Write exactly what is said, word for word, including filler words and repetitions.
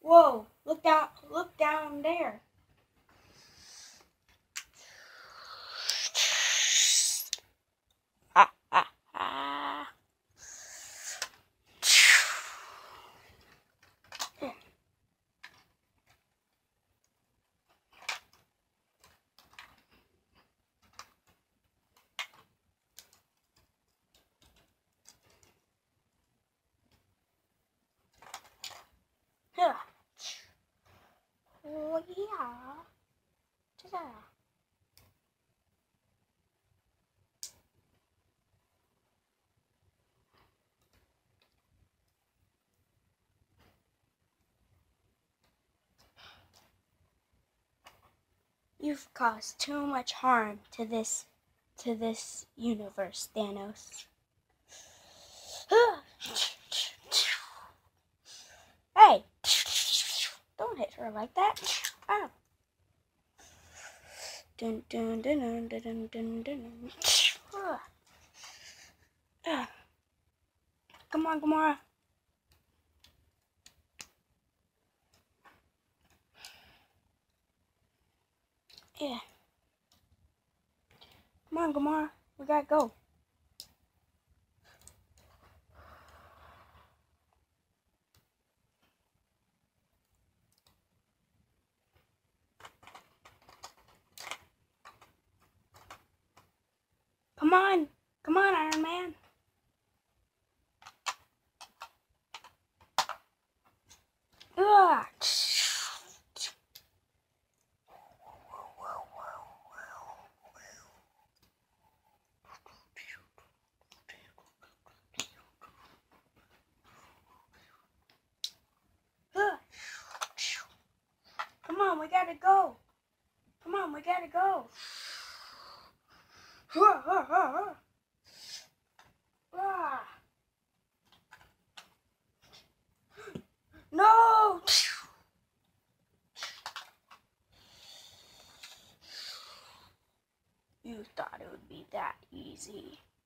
Whoa, look down, look down there. Ah, ah, ah. Yeah. Oh yeah. Ta-da. You've caused too much harm to this to this universe, Thanos. Hey! Don't hit her like that. Ow. Dun dun dun dun dun dun dun dun. Ah. Come on, Gamora. Yeah. Come on, Gamora. We gotta go. Come on. Come on, Iron Man. Ugh. Come on, we gotta go. Come on, we gotta go. No! You thought it would be that easy.